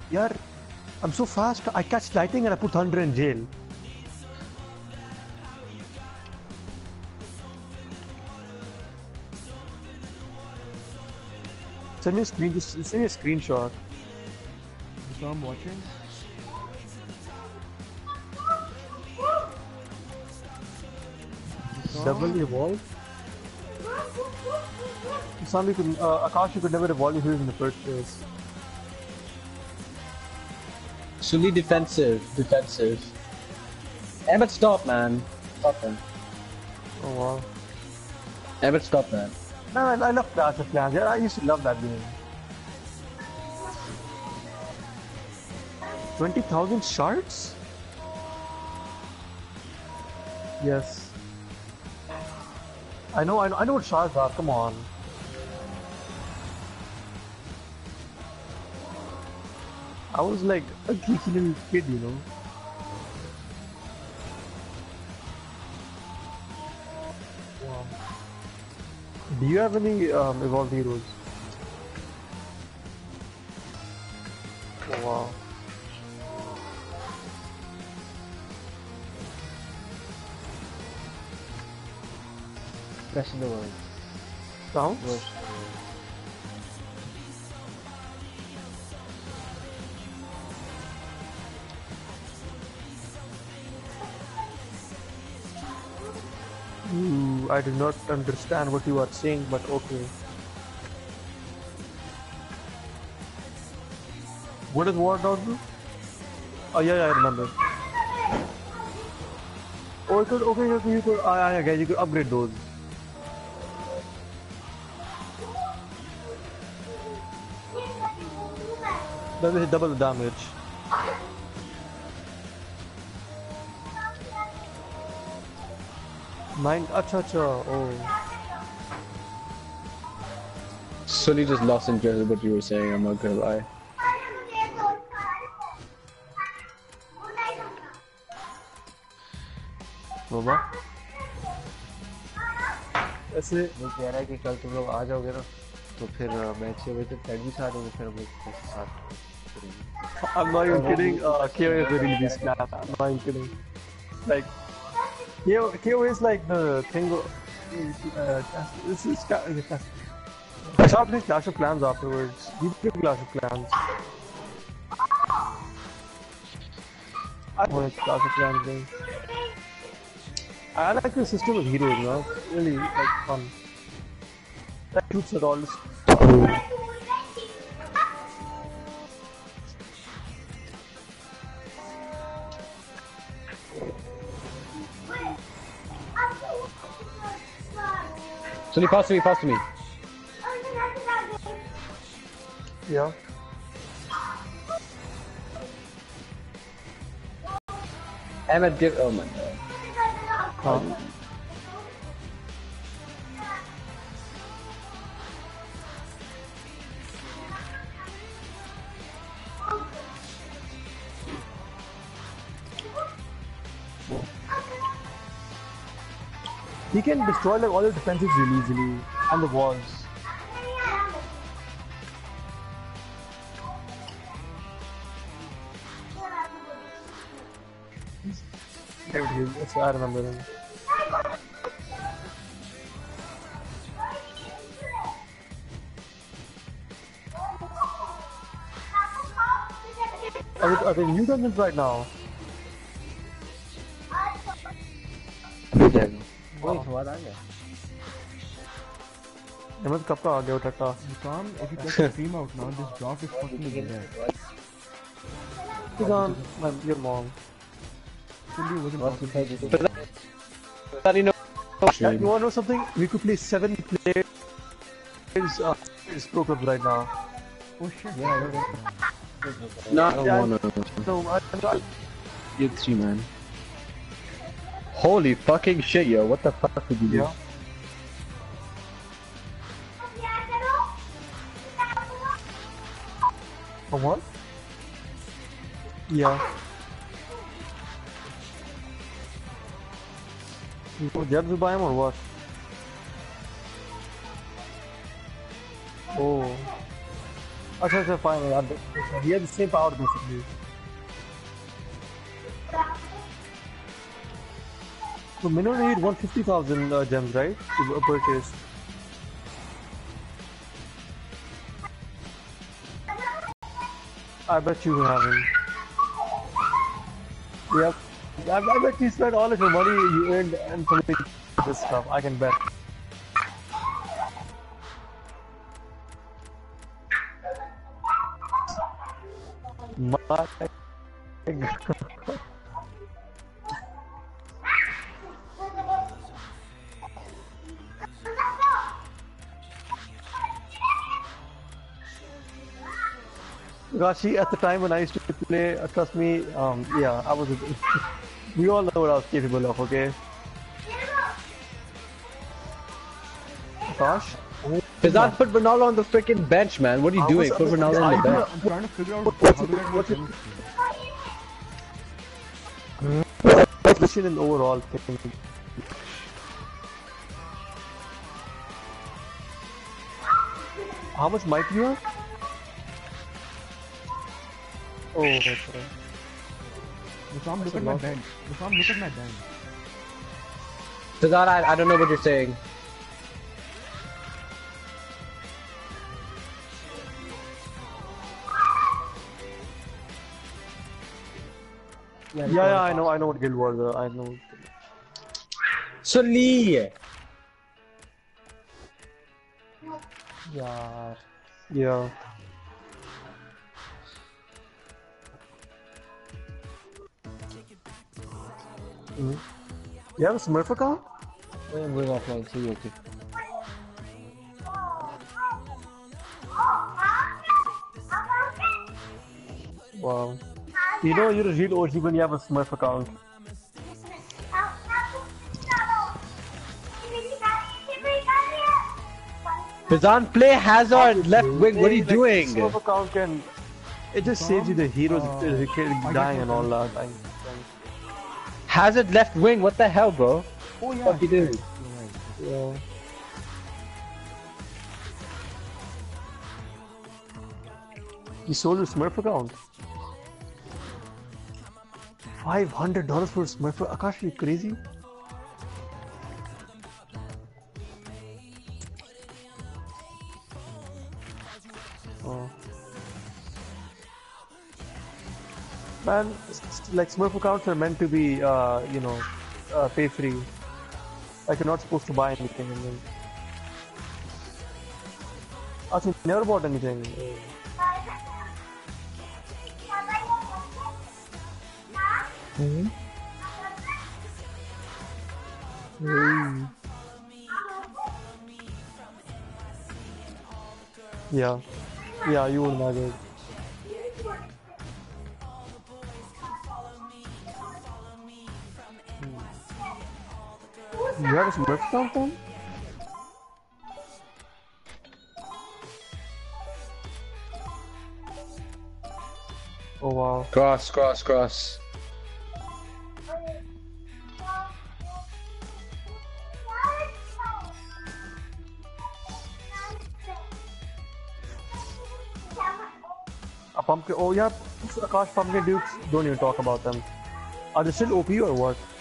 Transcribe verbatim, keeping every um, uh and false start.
Yeah, I'm so fast. I catch lightning and I put thunder in jail. Send me a screen. Just send me a screenshot. So I'm watching. Double evolve. Some you could, uh, Akash, you could never evolve your heroes in the first place. Suli defensive, defensive. Emmett, stop, man. Stop him. Oh wow. Emmett, stop, man. No, I, I love Clash of Clans. Yeah, I used to love that game. Twenty thousand shards? Yes. I know, I know, I know what shards are. Come on. I was like a geeky little kid, you know. Wow. Do you have any um, evolved heroes? Oh, wow. Best in the world. Sounds? Worst. Ooh, I do not understand what you are saying, but okay. What does War Dog do? Oh yeah, yeah, I remember. Oh, you could, okay, you could, you could, ah, yeah, yeah, you could upgrade those. That will hit double the damage. Nine, acha, acha, oh. Sully just lost interest in what you were saying, I'm not gonna lie. बाबा ऐसे वो कह रहा है कि कल तुम लोग आ जाओगे ना तो फिर मैं छह बजे तक फ्रेंड भी साथ होंगे फिर हम लोग साथ करेंगे. I'm not even kidding. Uh, K O is the real beast, man. I'm not even kidding. Like, K O, K O is like the thing. Uh, this is I started playing Clash of Clans afterwards. You play Clash of Clans. I want Clash of Clans game. I like the system of heroes, you know. It's really like fun. That shoots at all. Sully, pass to me, pass to me. Yeah. Emmett, give. Oh my god. Huh? He can destroy like all the defenses really easily and the walls. There it is. Yes, I remember him. Are they, are they new dungeons right now? वही स्वाद आ गया. Ahmed कब का आ गया टट्टा? Tom, if you take the stream out now, this drop is fucking there. Faizaan, my your mom. Fully wasn't possible. You know. Yeah, you wanna know something? We could play seven players uh, pro clubs right now. Oh shit, yeah, I know that. No, I don't Yeah, wanna. No, I, I, You're three, man. Holy fucking shit, yo! What the fuck did you do? yeah. For what? Yeah. You go Jabs to buy him or what? Oh. अच्छा अच्छा fine. He has the same power basically. So minimum you need one hundred fifty thousand uh, gems, right? To purchase. I bet you have him. Yep. I, I bet you spent all of your money you earned and something this stuff. I can bet. My God. Rashi, at the time when I used to play, uh, trust me, um, yeah, I was. We all know what I was capable of, okay? Gosh. Faizaan, put Ronaldo on the freaking bench, man. What are you I doing? was- Put Ronaldo on the bench. I'm trying to figure out What's how it- to get what's more it- gems. Position in overall thing. How much might you have? Oh, okay. Wassam, look at my bench. Wassam, look at my bench. Faizaan, I, I don't know what you're saying. Yeah, yeah, I know, I know what Guild Wars are. I know. Sully! Yeah. Yeah. Mm. You have a Smurf account? I'm going offline, so you're okay. Wow. You know you're a real O G when you have a Smurf account. Faizaan, play Hazard, left wing. What are you Like, doing? Smurf account can... It just saves you the heroes uh, dying and all that. Like, Hazard left wing. What the hell, bro? Oh yeah. What you doing? yeah. You sold your Smurf account? Five hundred dollars for a Smurf? Akash, are you crazy? Oh. Man, like Smurf accounts are meant to be, uh, you know, uh, pay free. Like you're not supposed to buy anything and then. Actually, never bought anything. Hmm? Hey. Yeah. Yeah, you would imagine. You have a Smurf account then? Oh wow. Cross, cross, cross. A pumpkin. Oh yeah, Akash pumpkin dukes. Don't even talk about them. Are they still O P or what?